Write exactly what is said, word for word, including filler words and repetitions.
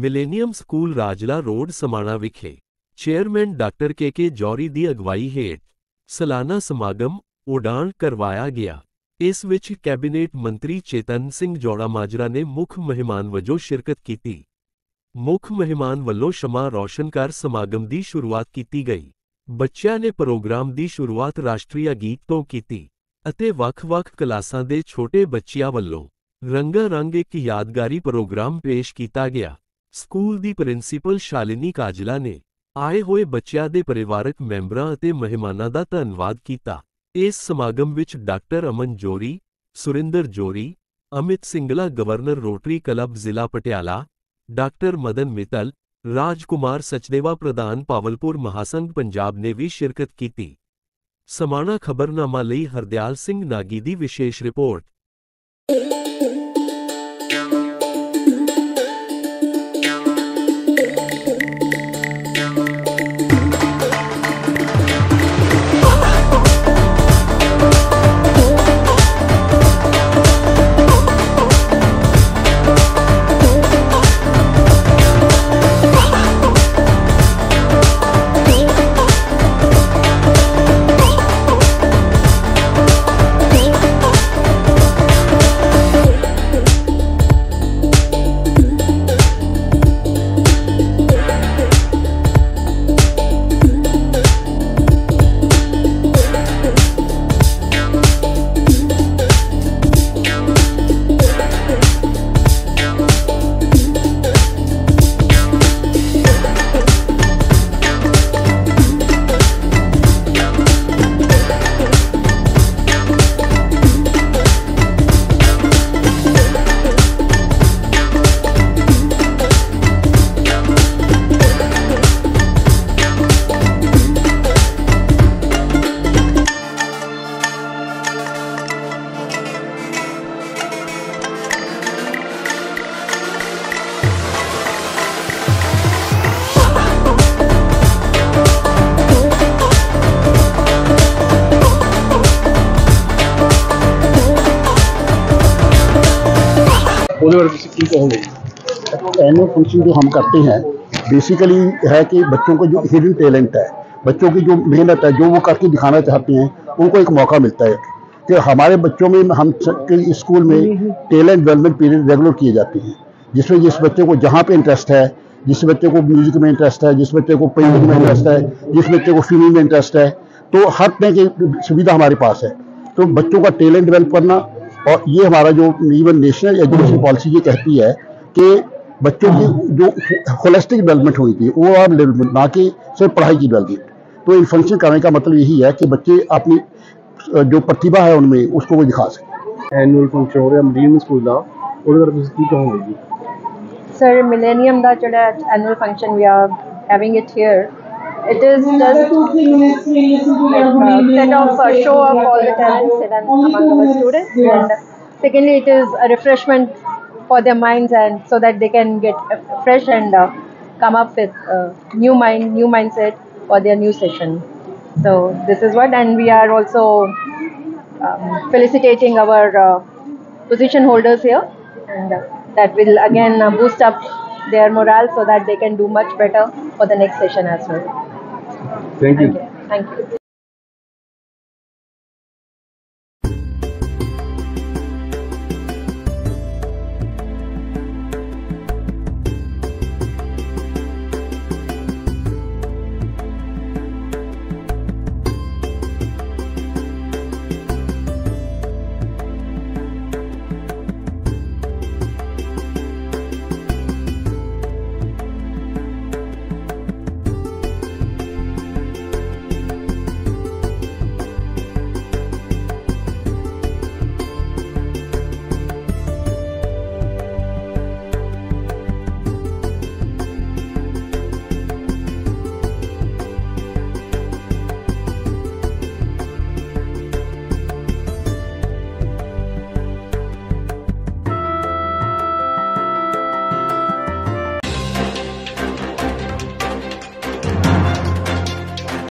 Millennium school Rajla road Samana ਵਿਖੇ chairman doctor ਕੇ ਕੇ ਜੌਹਰੀ ਦੀ ਅਗਵਾਈ ਹੇਠ ਸਾਲਾਨਾ ਸਮਾਗਮ ਉਡਾਣ ਕਰਵਾਇਆ ਗਿਆ। ਇਸ ਵਿੱਚ ਕੈਬਨਿਟ ਮੰਤਰੀ ਚੇਤਨ ਸਿੰਘ ਜੌੜਾ ਮਾਜਰਾ ਨੇ ਮੁੱਖ ਮਹਿਮਾਨ ਵਜੋਂ ਸ਼ਿਰਕਤ ਕੀਤੀ। ਮੁੱਖ ਮਹਿਮਾਨ ਵੱਲੋਂ ਸ਼ਮਾ ਰੌਸ਼ਨ ਕਰ ਸਮਾਗਮ ਦੀ ਸ਼ੁਰੂਆਤ ਕੀਤੀ ਗਈ। ਬੱਚਿਆਂ ਨੇ ਪ੍ਰੋਗਰਾਮ ਦੀ ਸ਼ੁਰੂਆਤ ਰਾਸ਼ਟਰੀ ਗੀਤ ਤੋਂ ਕੀਤੀ ਅਤੇ ਵੱਖ-ਵੱਖ ਕਲਾਸਾਂ ਦੇ ਛੋਟੇ ਬੱਚਿਆਂ ਵੱਲੋਂ ਰੰਗਾ ਰੰਗ ਇੱਕ ਯਾਦਗਾਰੀ ਪ੍ਰੋਗਰਾਮ ਪੇਸ਼ ਕੀਤਾ ਗਿਆ। ਸਕੂਲ ਦੀ ਪ੍ਰਿੰਸੀਪਲ ਸ਼ਾਲਿਨੀ ਕਾਜਲਾ ਨੇ ਆਏ ਹੋਏ ਬੱਚਿਆਂ ਦੇ ਪਰਿਵਾਰਕ ਮੈਂਬਰਾਂ ਅਤੇ ਮਹਿਮਾਨਾਂ ਦਾ ਧੰਨਵਾਦ ਕੀਤਾ। ਇਸ ਸਮਾਗਮ ਵਿੱਚ doctor Aman Johri, Surinder Johri, Amit Singla governor Rotary club ਜ਼ਿਲ੍ਹਾ ਪਟਿਆਲਾ, ਡਾਕਟਰ ਮਦਨ ਮਿੱਤਲ, ਰਾਜਕੁਮਾਰ ਸਚਦੇਵਾ ਪ੍ਰਧਾਨ ਪਾਵਲਪੁਰ ਮਹਾਸੰਘ ਪੰਜਾਬ ਨੇ ਵੀ ਸ਼ਿਰਕਤ ਕੀਤੀ। ਸਮਾਣਾ ਖਬਰਨਾਮਾ ਲਈ ਹਰਦਿਆਲ ਸਿੰਘ ਨਾਗੀ ਦੀ ਵਿਸ਼ੇਸ਼ ਰਿਪੋਰਟ। एनुअल फंक्शन जो हम करते हैं बेसिकली है कि बच्चों को जो हिडन टैलेंट है, बच्चों की जो मेहनत है, जो वो करके दिखाना चाहते हैं, उनको एक मौका मिलता है कि हमारे बच्चों में हम स्कूल में टैलेंट डेवलपमेंट पीरियड रेगुलर किए जाते हैं, जिसमें जिस बच्चे को जहाँ पे इंटरेस्ट है, जिस बच्चे को म्यूजिक में इंटरेस्ट है, जिस बच्चे को पेंटिंग में इंटरेस्ट है, जिस बच्चे को स्विमिंग में इंटरेस्ट है, तो हर तरह की सुविधा हमारे पास है। तो बच्चों का टैलेंट डेवलप करना, और ये हमारा जो इवन नेशनल एजुकेशन पॉलिसी ये कहती है कि बच्चों की जो होलिस्टिक डेवलपमेंट हुई थी वो और डेवलपमेंट, ना कि सिर्फ पढ़ाई की डेवलपमेंट। तो इन फंक्शन करने का मतलब यही है कि बच्चे अपनी जो प्रतिभा है उनमें उसको वो दिखा सकें। एनुअल फंक्शन हो रहा मिलेनियम स्कूल का ਉਹਦੇ ਬਾਰੇ ਤੁਸੀਂ ਕੀ ਕਹੋਗੇ ਜੀ? ਸਰ, ਮਿਲੇਨੀਅਮ ਦਾ ਜਿਹੜਾ annual function we are having it here, it is just like a set of uh, show of all the talents hidden among our students, and secondly it is a refreshment for their minds, and so that they can get fresh and uh, come up with uh, new mind new mindset for their new session. So this is what, and we are also um, felicitating our uh, position holders here, and uh, that will again uh, boost up their morale so that they can do much better for the next session as well. Thank you. Thank you. Thank you.